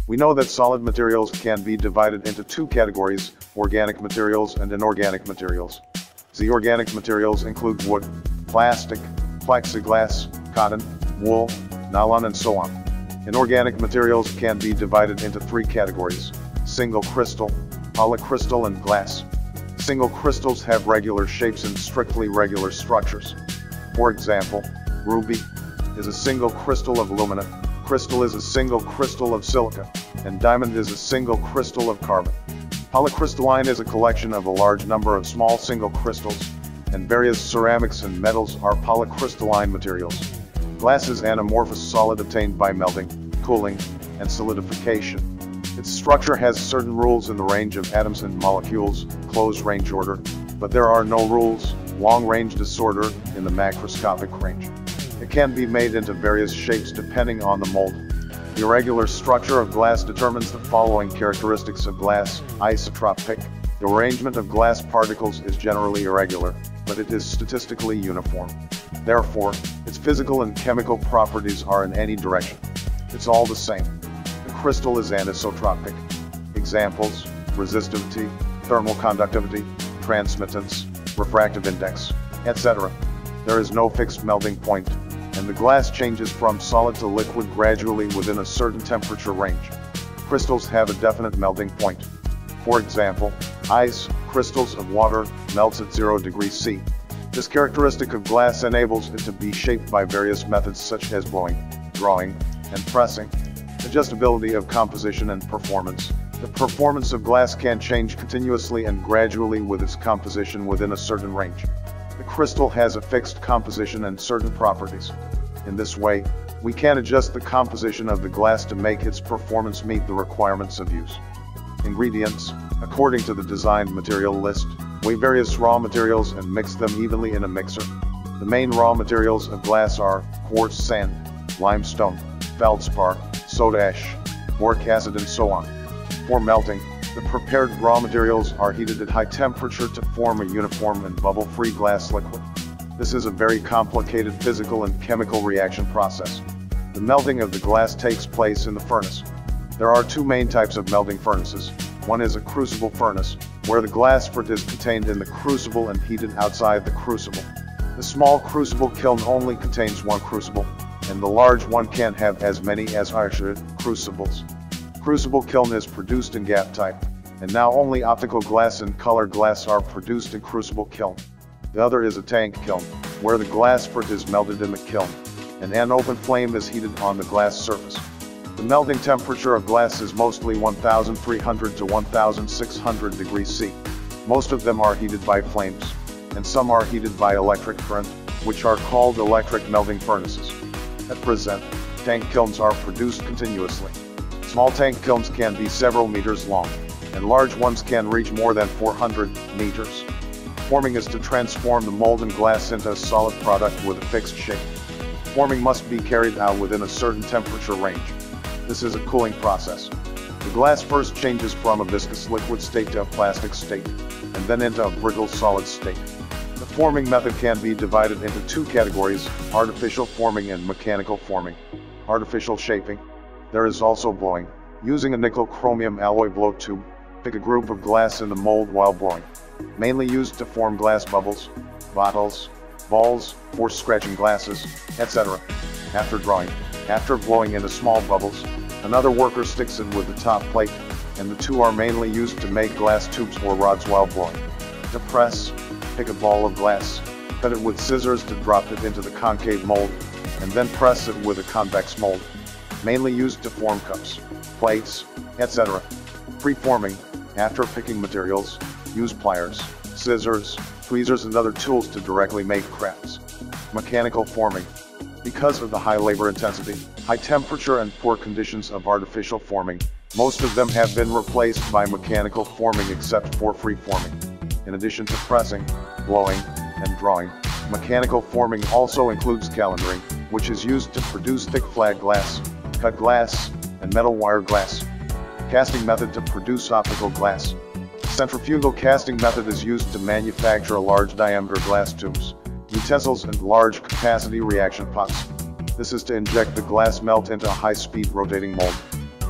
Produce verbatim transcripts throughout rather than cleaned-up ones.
We know that solid materials can be divided into two categories, organic materials and inorganic materials. The organic materials include wood, plastic, plexiglass, cotton, wool, nylon and so on. Inorganic materials can be divided into three categories: single crystal, polycrystal and glass. Single crystals have regular shapes and strictly regular structures. For example, ruby is a single crystal of alumina, crystal is a single crystal of silica, and diamond is a single crystal of carbon. Polycrystalline is a collection of a large number of small single crystals, and various ceramics and metals are polycrystalline materials. Glass is an amorphous solid obtained by melting, cooling, and solidification. Its structure has certain rules in the range of atoms and molecules, closed range order, but there are no rules, long range disorder, in the macroscopic range. It can be made into various shapes depending on the mold. The irregular structure of glass determines the following characteristics of glass: isotropic. The arrangement of glass particles is generally irregular, but it is statistically uniform. Therefore, its physical and chemical properties are in any direction. It's all the same. The crystal is anisotropic. Examples: resistivity, thermal conductivity, transmittance, refractive index, et cetera. There is no fixed melting point, and the glass changes from solid to liquid gradually within a certain temperature range. Crystals have a definite melting point. For example, ice, crystals of water, melts at zero degrees C. This characteristic of glass enables it to be shaped by various methods such as blowing, drawing, and pressing. Adjustability of composition and performance. The performance of glass can change continuously and gradually with its composition within a certain range. The crystal has a fixed composition and certain properties. In this way, we can adjust the composition of the glass to make its performance meet the requirements of use. Ingredients. According to the designed material list, weigh various raw materials and mix them evenly in a mixer. The main raw materials of glass are quartz sand, limestone, feldspar, soda ash, boric acid and so on. For melting, the prepared raw materials are heated at high temperature to form a uniform and bubble-free glass liquid. This is a very complicated physical and chemical reaction process. The melting of the glass takes place in the furnace. There are two main types of melting furnaces. One is a crucible furnace, where the glass fruit is contained in the crucible and heated outside the crucible. The small crucible kiln only contains one crucible, and the large one can have as many as are crucibles. Crucible kiln is produced in gap type, and now only optical glass and color glass are produced in crucible kiln. The other is a tank kiln, where the glass fruit is melted in the kiln, and an open flame is heated on the glass surface. The melting temperature of glass is mostly one thousand three hundred to one thousand six hundred degrees C. Most of them are heated by flames, and some are heated by electric current, which are called electric melting furnaces. At present, tank kilns are produced continuously. Small tank kilns can be several meters long, and large ones can reach more than four hundred meters. Forming is to transform the molten glass into a solid product with a fixed shape. Forming must be carried out within a certain temperature range. This is a cooling process. The glass first changes from a viscous liquid state to a plastic state, and then into a brittle solid state. The forming method can be divided into two categories: artificial forming and mechanical forming. Artificial shaping. There is also blowing. Using a nickel-chromium alloy blow tube, pick a group of glass in the mold while blowing. Mainly used to form glass bubbles, bottles, balls, for scratching glasses, et cetera. After drawing, after blowing into small bubbles, another worker sticks it with the top plate, and the two are mainly used to make glass tubes or rods while blowing. To press, pick a ball of glass, cut it with scissors to drop it into the concave mold, and then press it with a convex mold. Mainly used to form cups, plates, et cetera. Preforming. After picking materials, use pliers, scissors, tweezers and other tools to directly make crafts. Mechanical forming. Because of the high labor intensity, high temperature and poor conditions of artificial forming, most of them have been replaced by mechanical forming except for free forming. In addition to pressing, blowing, and drawing, mechanical forming also includes calendering, which is used to produce thick flat glass, cut glass, and metal wire glass. Casting method to produce optical glass. Centrifugal casting method is used to manufacture large diameter glass tubes, utensils and large capacity reaction pots. This is to inject the glass melt into a high-speed rotating mold.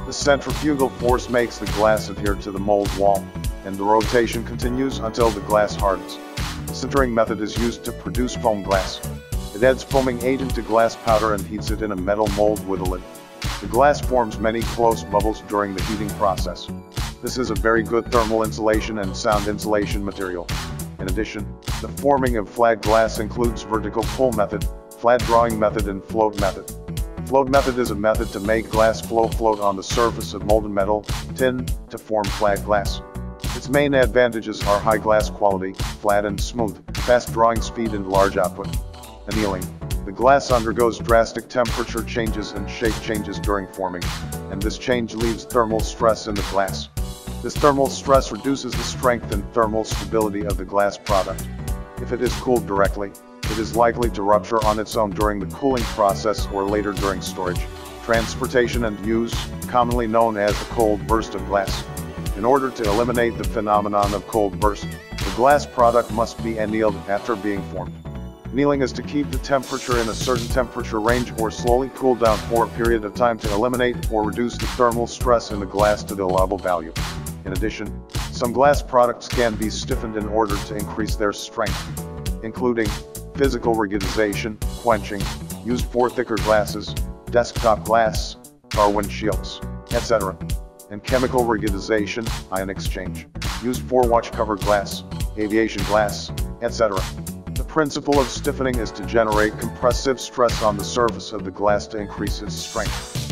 The centrifugal force makes the glass adhere to the mold wall, and the rotation continues until the glass hardens. The sintering method is used to produce foam glass. It adds foaming agent to glass powder and heats it in a metal mold with a lid. The glass forms many close bubbles during the heating process. This is a very good thermal insulation and sound insulation material. In addition, the forming of flat glass includes vertical pull method, flat drawing method and float method. Float method is a method to make glass flow float on the surface of molten metal, tin, to form flat glass. Its main advantages are high glass quality, flat and smooth, fast drawing speed and large output. Annealing. The glass undergoes drastic temperature changes and shape changes during forming, and this change leaves thermal stress in the glass. This thermal stress reduces the strength and thermal stability of the glass product. If it is cooled directly, it is likely to rupture on its own during the cooling process or later during storage, transportation and use, commonly known as the cold burst of glass. In order to eliminate the phenomenon of cold burst, the glass product must be annealed after being formed. Annealing is to keep the temperature in a certain temperature range or slowly cool down for a period of time to eliminate or reduce the thermal stress in the glass to the allowable value. In addition, some glass products can be stiffened in order to increase their strength, including physical rigidization, quenching, used for thicker glasses, desktop glass, car windshields, et cetera, and chemical rigidization, ion exchange, used for watch cover glass, aviation glass, et cetera. The principle of stiffening is to generate compressive stress on the surface of the glass to increase its strength.